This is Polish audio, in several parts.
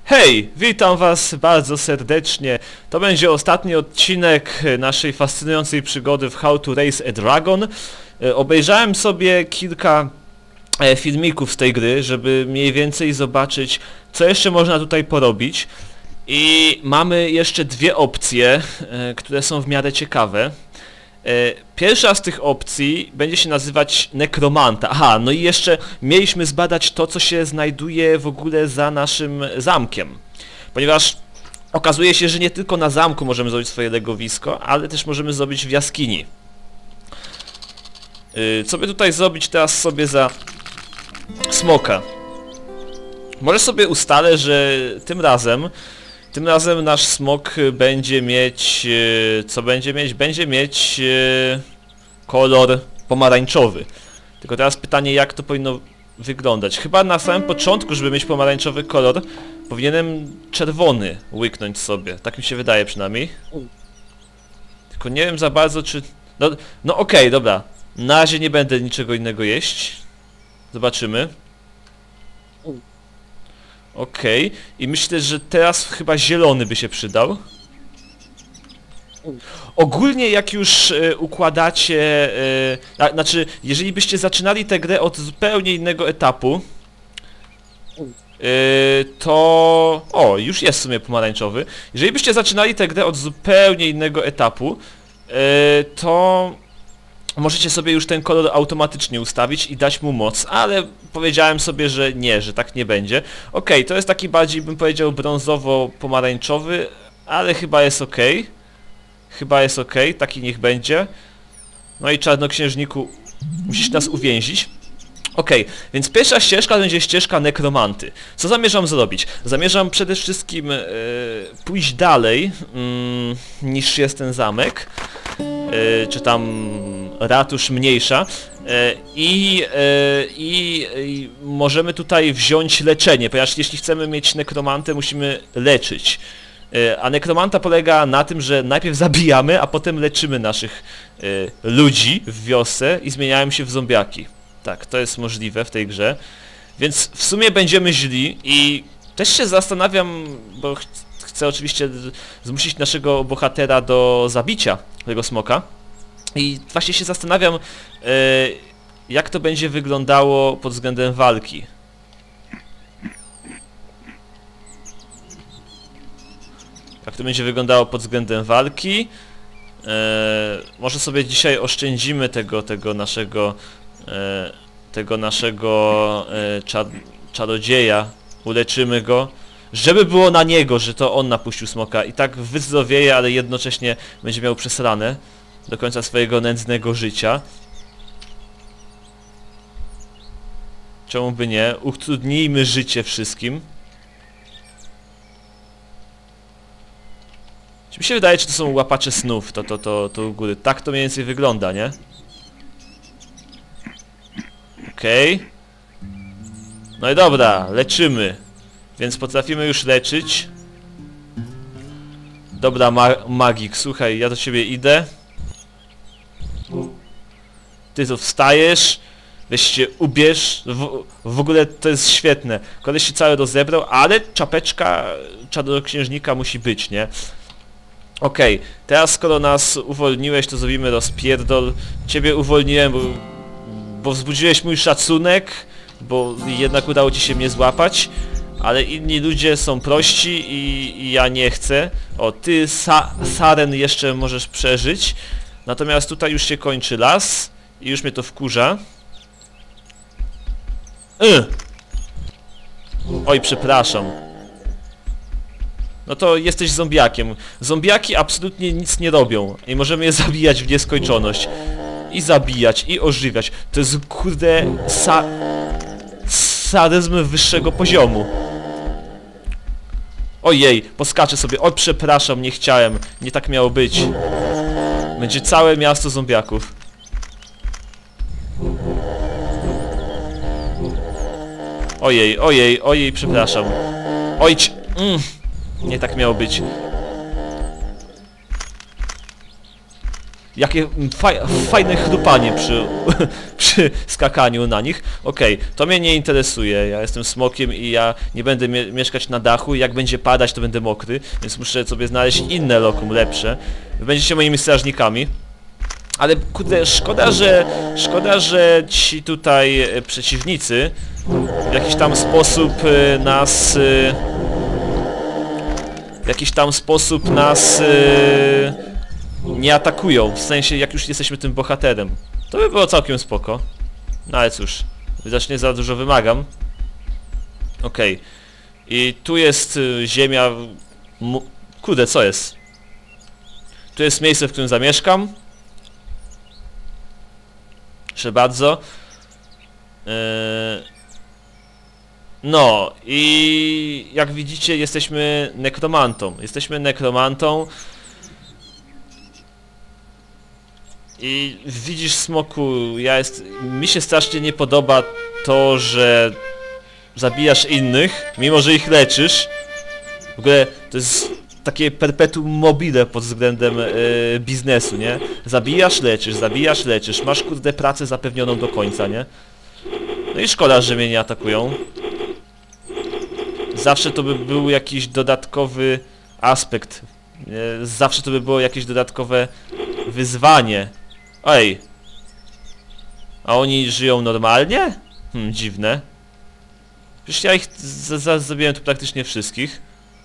Hej, witam was bardzo serdecznie. To będzie ostatni odcinek naszej fascynującej przygody w How to Raise a Dragon. Obejrzałem sobie kilka filmików z tej gry, żeby mniej więcej zobaczyć, co jeszcze można tutaj porobić. I mamy jeszcze dwie opcje, które są w miarę ciekawe. Pierwsza z tych opcji będzie się nazywać Nekromanta. Aha, no i jeszcze mieliśmy zbadać to, co się znajduje w ogóle za naszym zamkiem. Ponieważ okazuje się, że nie tylko na zamku możemy zrobić swoje legowisko, ale też możemy zrobić w jaskini. Co by tutaj zrobić teraz sobie za smoka? Może sobie ustalę, że tym razem nasz smok będzie mieć... co będzie mieć? Będzie mieć kolor pomarańczowy. Tylko teraz pytanie, jak to powinno wyglądać. Chyba na samym początku, żeby mieć pomarańczowy kolor, powinienem czerwony łyknąć sobie. Tak mi się wydaje przynajmniej. Tylko nie wiem za bardzo, czy... No okej, dobra. Na razie nie będę niczego innego jeść. Zobaczymy. Okej. I myślę, że teraz chyba zielony by się przydał. Ogólnie jak już układacie... znaczy, jeżeli byście zaczynali tę grę od zupełnie innego etapu, to... O, już jest w sumie pomarańczowy. Jeżeli byście zaczynali tę grę od zupełnie innego etapu, to... możecie sobie już ten kolor automatycznie ustawić i dać mu moc, ale powiedziałem sobie, że nie, że tak nie będzie. Okej, to jest taki bardziej, bym powiedział, brązowo-pomarańczowy, ale chyba jest okej. Chyba jest okej, taki niech będzie. No i czarnoksiężniku, musisz nas uwięzić. Okej, więc pierwsza ścieżka będzie ścieżka nekromanty. Co zamierzam zrobić? Zamierzam przede wszystkim pójść dalej niż jest ten zamek. Czy tam ratusz mniejsza i możemy tutaj wziąć leczenie, ponieważ jeśli chcemy mieć nekromantę, musimy leczyć. A nekromanta polega na tym, że najpierw zabijamy, a potem leczymy naszych ludzi w wiosce i zmieniają się w zombiaki. Tak, to jest możliwe w tej grze. Więc w sumie będziemy źli i też się zastanawiam, bo chcę oczywiście zmusić naszego bohatera do zabicia tego smoka. I właśnie się zastanawiam, jak to będzie wyglądało pod względem walki. Jak to będzie wyglądało pod względem walki. Może sobie dzisiaj oszczędzimy tego naszego czarodzieja, uleczymy go. Żeby było na niego, że to on napuścił smoka i tak wyzdrowieje, ale jednocześnie będzie miał przesrane do końca swojego nędznego życia. Czemu by nie? Utrudnijmy życie wszystkim. Czy mi się wydaje, czy to są łapacze snów, to u góry. Tak to mniej więcej wygląda, nie? Okej. No i dobra, leczymy. Więc potrafimy już leczyć. Dobra, magik, słuchaj, ja do ciebie idę. Ty tu wstajesz. Weź się ubierz. W ogóle to jest świetne. Koleś się cały rozebrał, ale czapeczka czarnoksiężnika musi być, nie? Okej, teraz skoro nas uwolniłeś, to zrobimy rozpierdol. Ciebie uwolniłem, bo wzbudziłeś mój szacunek, bo jednak udało ci się mnie złapać. Ale inni ludzie są prości i ja nie chcę. O, ty, Saren, jeszcze możesz przeżyć. Natomiast tutaj już się kończy las i już mnie to wkurza. Oj, przepraszam. No to jesteś zombiakiem. Zombiaki absolutnie nic nie robią i możemy je zabijać w nieskończoność. I zabijać, i ożywiać. To jest, kurde, sadyzm wyższego poziomu. Ojej, poskaczę sobie. O, przepraszam, nie chciałem. Nie tak miało być. Będzie całe miasto zombiaków. Ojej, ojej, ojej, przepraszam. Ojcz! Nie tak miało być. Jakie fajne chrupanie przy przy skakaniu na nich. Okej, to mnie nie interesuje, ja jestem smokiem i ja nie będę mieszkać na dachu, jak będzie padać to będę mokry, więc muszę sobie znaleźć inne lokum, lepsze. Wy będziecie moimi strażnikami. Ale kurde, szkoda, że ci tutaj przeciwnicy w jakiś tam sposób nas nie atakują, w sensie jak już jesteśmy tym bohaterem. To by było całkiem spoko. No ale cóż, widocznie za dużo wymagam. Okej. I tu jest ziemia... Kurde, co jest? Tu jest miejsce, w którym zamieszkam. Proszę bardzo. No i jak widzicie jesteśmy nekromantą. I widzisz, smoku, mi się strasznie nie podoba to, że zabijasz innych, mimo że ich leczysz. W ogóle to jest takie perpetuum mobile pod względem biznesu, nie? Zabijasz, leczysz, masz kurde pracę zapewnioną do końca, nie? No i szkoda, że mnie nie atakują. Zawsze to by był jakiś dodatkowy aspekt. Zawsze to by było jakieś dodatkowe wyzwanie. Ej! A oni żyją normalnie? Dziwne. Przecież ja ich zabiłem tu praktycznie wszystkich.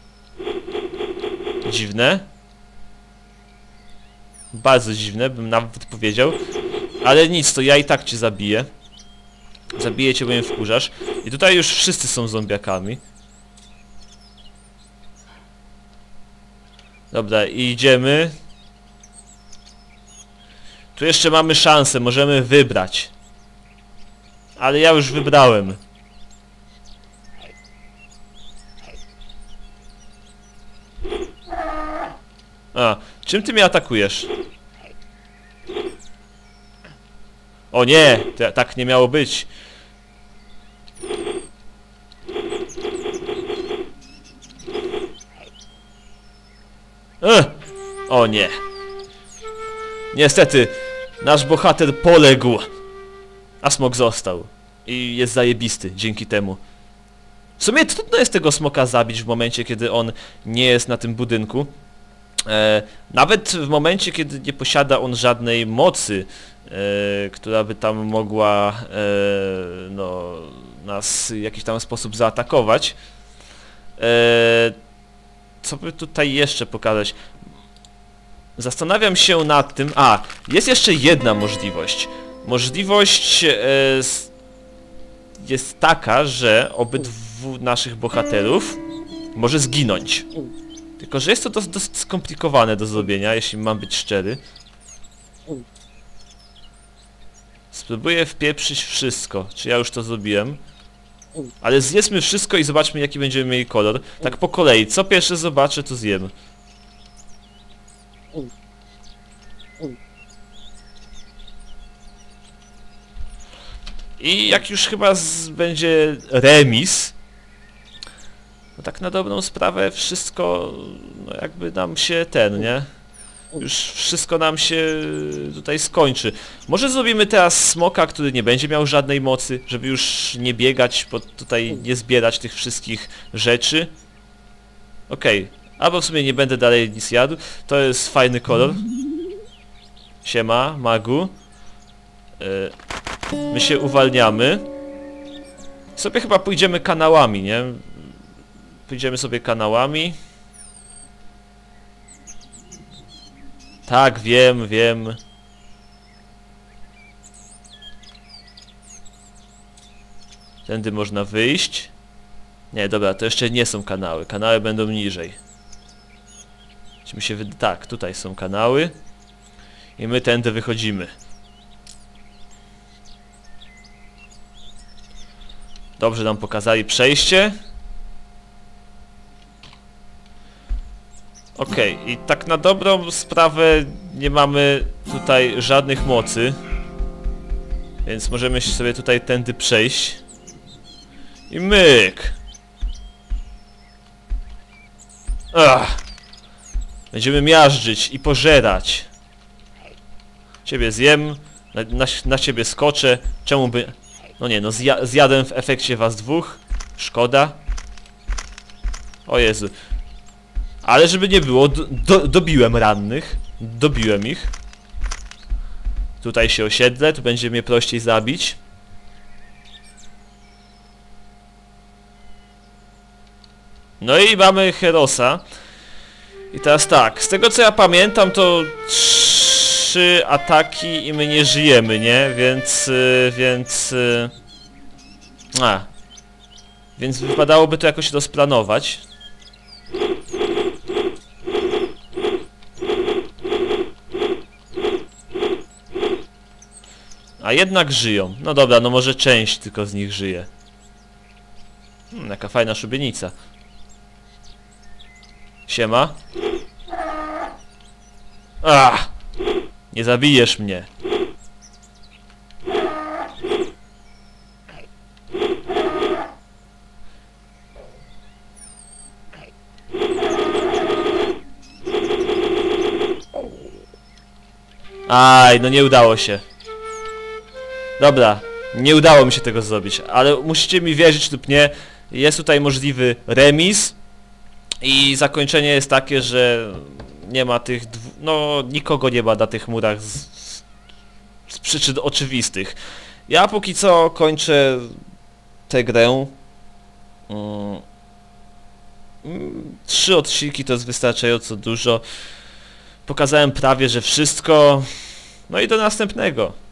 Dziwne. Bardzo dziwne, bym nawet powiedział. Ale nic, to ja i tak cię zabiję. Zabiję cię, bo mnie wkurzasz. I tutaj już wszyscy są zombiakami. Dobra, i idziemy. Tu jeszcze mamy szansę, możemy wybrać. Ale ja już wybrałem. A, czym ty mnie atakujesz? O nie, tak nie miało być. O nie. Niestety, nasz bohater poległ. A smok został. I jest zajebisty dzięki temu. W sumie trudno jest tego smoka zabić w momencie, kiedy on nie jest na tym budynku. Nawet w momencie, kiedy nie posiada on żadnej mocy, która by tam mogła no, nas w jakiś tam sposób zaatakować. Co by tutaj jeszcze pokazać? Zastanawiam się nad tym... A, jest jeszcze jedna możliwość. Możliwość jest taka, że obydwu naszych bohaterów może zginąć. Tylko że jest to dosyć skomplikowane do zrobienia, jeśli mam być szczery. Spróbuję wpieprzyć wszystko. Czy ja już to zrobiłem? Ale zjedzmy wszystko i zobaczmy, jaki będziemy mieli kolor. Tak po kolei. Co pierwsze zobaczę, to zjem. I jak już chyba będzie remis, no tak na dobrą sprawę wszystko, no jakby nam się nie? Już wszystko nam się tutaj skończy. Może zrobimy teraz smoka, który nie będzie miał żadnej mocy, żeby już nie biegać, bo tutaj nie zbierać tych wszystkich rzeczy. Okej, albo w sumie nie będę dalej nic jadł. To jest fajny kolor. Siema, magu. My się uwalniamy. Sobie chyba pójdziemy kanałami, nie? Pójdziemy sobie kanałami. Tak, wiem. Tędy można wyjść. Nie, dobra, to jeszcze nie są kanały. Kanały będą niżej. Tak, tutaj są kanały. I my tędy wychodzimy. Dobrze nam pokazali przejście. Okej, i tak na dobrą sprawę nie mamy tutaj żadnych mocy. Więc możemy sobie tutaj tędy przejść. I myk! Będziemy miażdżyć i pożerać. Ciebie zjem, Na ciebie skoczę. Czemu by... No nie, no zjadłem w efekcie was dwóch. Szkoda. O Jezu. Ale żeby nie było, dobiłem rannych. Dobiłem ich. Tutaj się osiedlę, tu będzie mnie prościej zabić. No i mamy Herosa. I teraz tak, z tego co ja pamiętam, to 3 ataki i my nie żyjemy, nie? Więc wypadałoby to jakoś rozplanować. A jednak żyją. No dobra, no może część tylko z nich żyje. Jaka fajna szubienica. Siema. Nie zabijesz mnie. Aj, no nie udało się. Dobra, nie udało mi się tego zrobić, ale musicie mi wierzyć lub nie, jest tutaj możliwy remis i zakończenie jest takie, że nie ma tych no nikogo nie ma na tych murach z przyczyn oczywistych. Ja póki co kończę tę grę. 3 odcinki to jest wystarczająco dużo. Pokazałem prawie, że wszystko. No i do następnego.